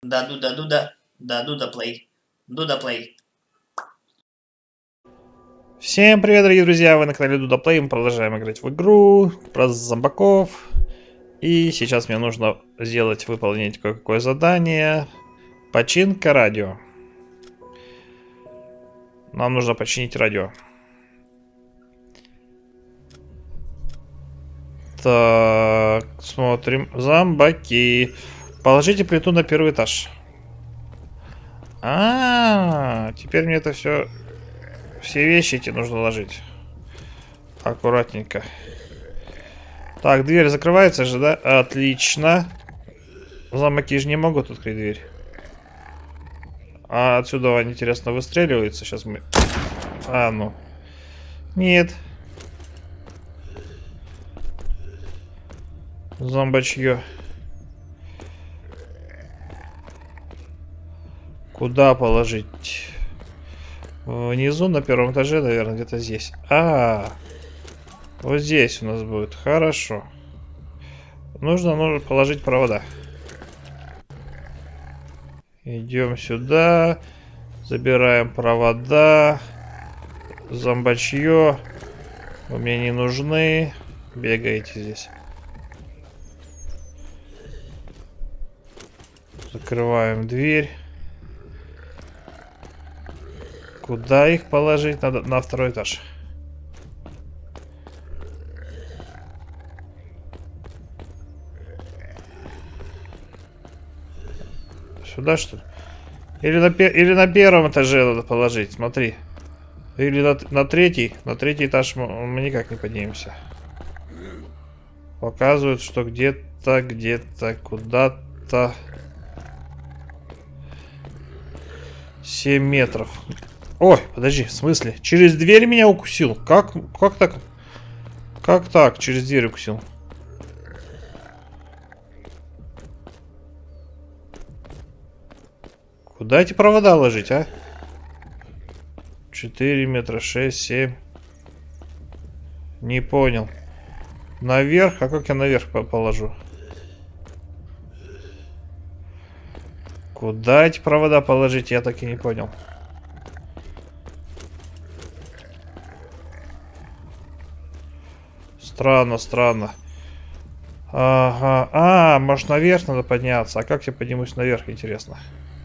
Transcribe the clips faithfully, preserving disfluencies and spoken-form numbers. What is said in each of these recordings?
Да, дуда, дуда, да, дуда плей, дуда плей. Всем привет, дорогие друзья! Вы на канале Дуда Плей. Мы продолжаем играть в игру про зомбаков. И сейчас мне нужно сделать, выполнить кое-какое задание. Починка радио. Нам нужно починить радио. Так, смотрим. Зомбаки. Положите плиту на первый этаж. А, -а, -а теперь мне это все... Все вещи эти нужно ложить. Аккуратненько. Так, дверь закрывается же, да? Отлично. Зомбаки же не могут открыть дверь. А отсюда они, интересно, выстреливаются. Сейчас мы... А, ну. Нет. Зомбачье. Куда положить? Внизу, на первом этаже, наверное, где-то здесь. А, -а, а, вот здесь у нас будет. Хорошо. Нужно, нужно положить провода. Идем сюда. Забираем провода. Зомбачье. Вы мне не нужны. Бегаете здесь. Закрываем дверь. Куда их положить? Надо на второй этаж. Сюда, что ли? Или на, или на первом этаже надо положить, смотри. Или на, на третий. На третий этаж мы, мы никак не поднимемся. Показывают, что где-то, где-то, куда-то... семь метров. Ой, подожди, в смысле? Через дверь меня укусил? Как, как так? Как так? Через дверь укусил? Куда эти провода ложить, а? четыре метра, шесть, семь. Не понял. Наверх? А как я наверх положу? Куда эти провода положить? Я так и не понял. Странно, странно. Ага. А, может, наверх надо подняться. А как я поднимусь наверх, интересно?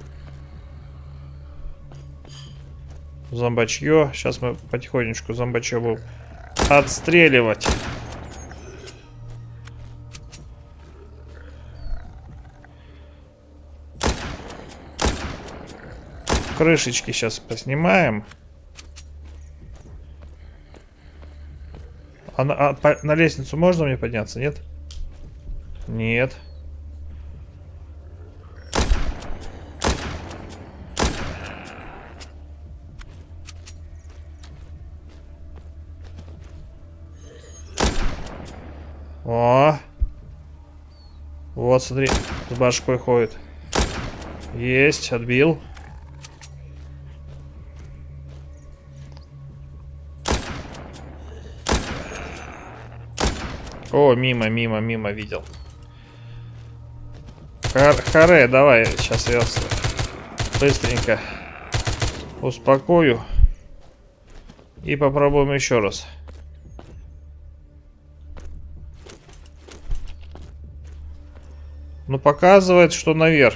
Зомбачье. Сейчас мы потихонечку зомбачье будем отстреливать. Крышечки сейчас поснимаем. А на, а, по, на лестницу можно мне подняться, нет? Нет. О! Вот, смотри, с башкой ходит. Есть, отбил. О, мимо, мимо, мимо видел. Хар Харе, давай, сейчас я быстренько успокою. И попробуем еще раз. Ну, показывает, что наверх.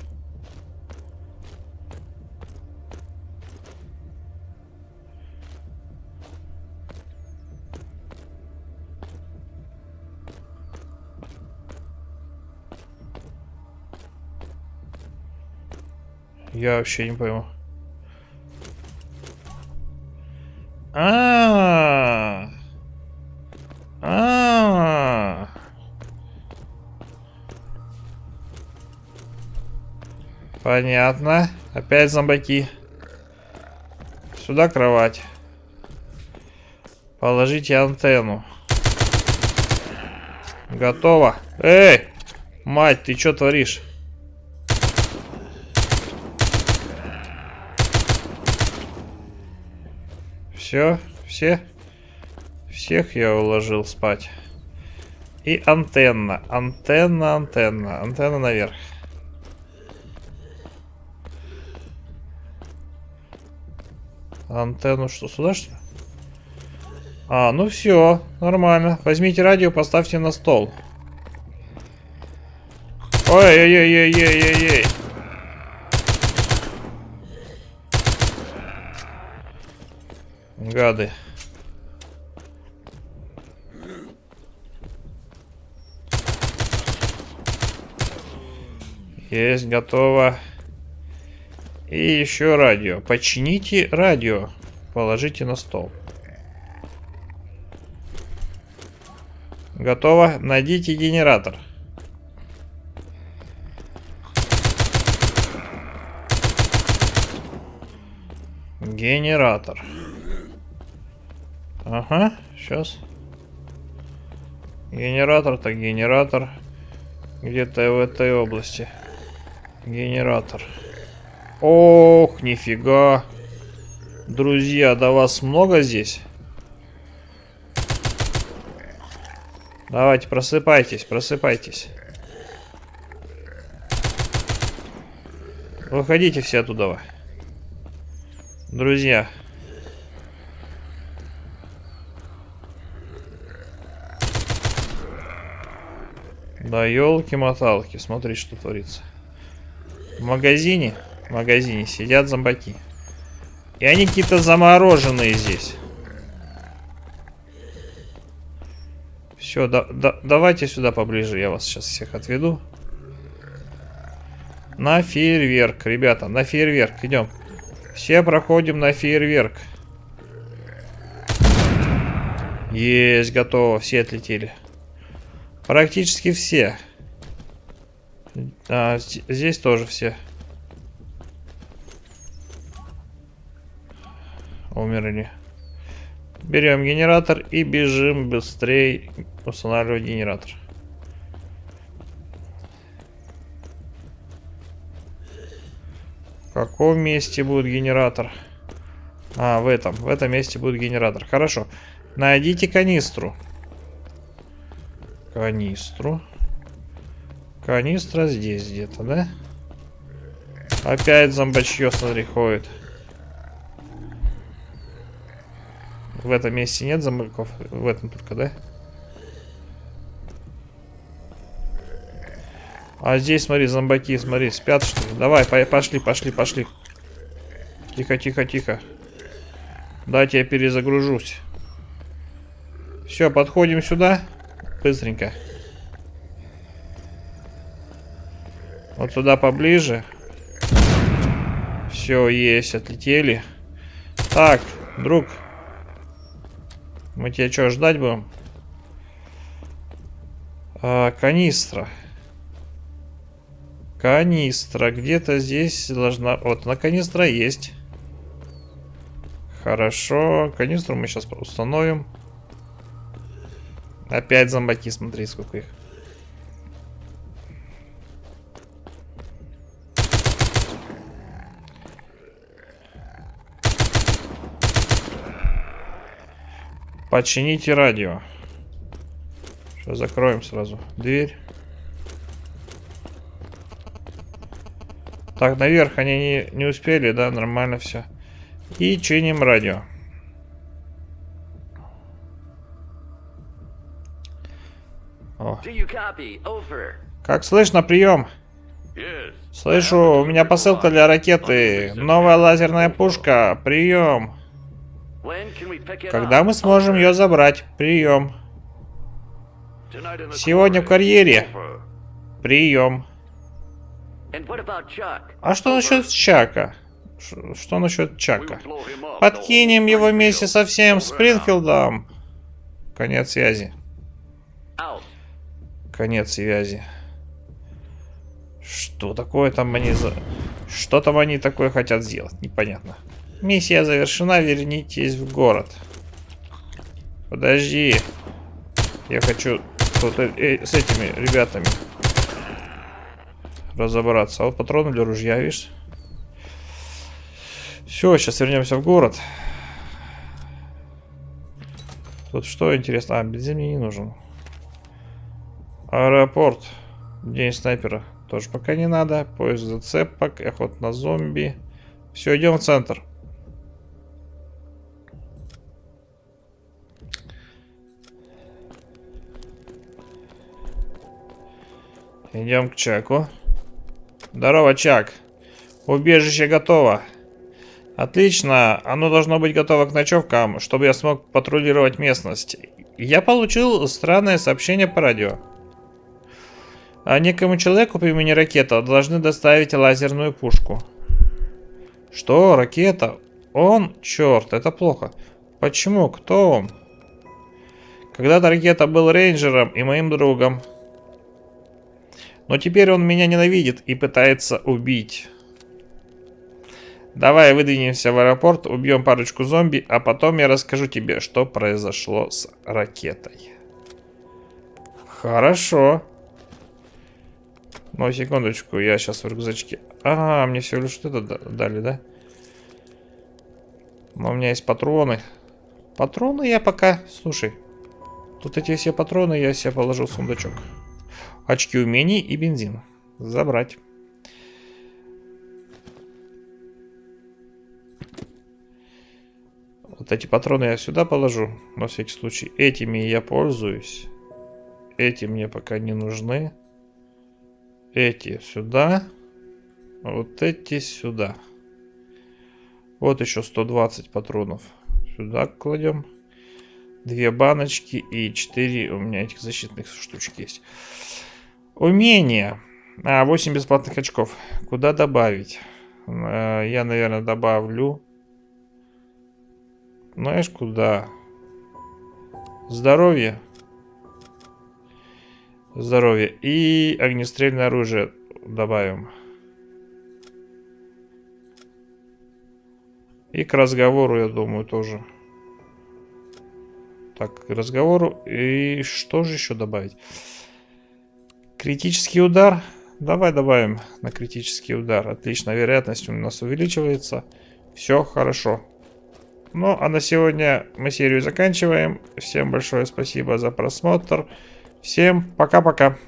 Я вообще не пойму. А, -а, -а, а, -а. Понятно. Опять зомбаки. Сюда кровать. Положите антенну. Готово. Эй! Мать, ты что творишь? Все, все. Всех я уложил спать. И антенна. Антенна, антенна. Антенна наверх. Антенну что, сюда что ли? А, ну все, нормально. Возьмите радио, поставьте на стол. Ой-ой-ой-ой-ой-ой-ой. Гады. Есть, готово. И еще радио. Почините радио. Положите на стол. Готово. Найдите генератор. Генератор. Ага, сейчас. Генератор-то генератор. Где-то в этой области. Генератор. Ох, нифига. Друзья, да вас много здесь? Давайте, просыпайтесь, просыпайтесь. Выходите все оттуда. Друзья. Да елки-моталки, смотри, что творится. В магазине, в магазине сидят зомбаки. И они какие-то замороженные здесь. Все, да, да, давайте сюда поближе, я вас сейчас всех отведу. На фейерверк, ребята, на фейерверк, идем. Все проходим на фейерверк. Есть, готово, все отлетели. Практически все. А, здесь тоже все. Умерли. Берем генератор и бежим быстрее устанавливать генератор. В каком месте будет генератор? А, в этом. В этом месте будет генератор. Хорошо. Найдите канистру. Канистру. Канистра здесь где-то, да? Опять зомбачье, смотри, ходит. В этом месте нет зомбаков? В этом только, да? А здесь, смотри, зомбаки, смотри, спят, что ли? Давай, пошли, пошли, пошли. Тихо, тихо, тихо. Дайте я перезагружусь. Все, подходим сюда. Быстренько. Вот сюда поближе. Все, есть, отлетели. Так, друг. Мы тебя что, ждать будем? А, канистра. Канистра. Где-то здесь должна... Вот, на канистра есть. Хорошо. Канистру мы сейчас установим. Опять зомбаки, смотри, сколько их. Почините радио. Сейчас закроем сразу дверь. Так, наверх они не, не успели, да, нормально все. И чиним радио. О. Как слышно, прием. Слышу, у меня посылка для ракеты. Новая лазерная пушка. Прием. Когда мы сможем ее забрать? Прием. Сегодня в карьере. Прием. А что насчет Чака? Ш что насчет Чака? Подкинем его вместе со всем Спрингфилдом. Конец связи. Конец связи. Что такое там они за... Что там они такое хотят сделать? Непонятно. Миссия завершена, вернитесь в город. Подожди. Я хочу тут э, с этими ребятами разобраться. А вот патроны для ружья, видишь? Все, сейчас вернемся в город. Тут что интересно? А, бензин мне не нужен. Аэропорт. День снайпера. Тоже пока не надо. Поиск зацепок. Охота на зомби. Все, идем в центр. Идем к Чаку. Здорово, Чак. Убежище готово. Отлично. Оно должно быть готово к ночевкам, чтобы я смог патрулировать местность. Я получил странное сообщение по радио. А некому человеку по имени Ракета должны доставить лазерную пушку. Что? Ракета? Он? Черт, это плохо. Почему? Кто он? Когда-то Ракета был рейнджером и моим другом. Но теперь он меня ненавидит и пытается убить. Давай выдвинемся в аэропорт, убьем парочку зомби, а потом я расскажу тебе, что произошло с Ракетой. Хорошо. Ну, секундочку, я сейчас в рюкзачке. А, мне всего лишь что-то дали, да? Но у меня есть патроны. Патроны я пока... Слушай, тут эти все патроны я себе положил в сундучок. Очки умений и бензин. Забрать. Вот эти патроны я сюда положу, на всякий случай. Этими я пользуюсь. Эти мне пока не нужны. Эти сюда. Вот эти сюда. Вот еще сто двадцать патронов. Сюда кладем. Две баночки и четыре у меня этих защитных штучек есть. Умения. А, восемь бесплатных очков. Куда добавить? Я, наверное, добавлю... Знаешь, куда? Здоровье. Здоровье. И огнестрельное оружие добавим. И к разговору, я думаю, тоже. Так, к разговору. И что же еще добавить? Критический удар. Давай добавим на критический удар. Отлично, вероятность у нас увеличивается. Все хорошо. Ну, а на сегодня мы серию заканчиваем. Всем большое спасибо за просмотр. Всем пока-пока.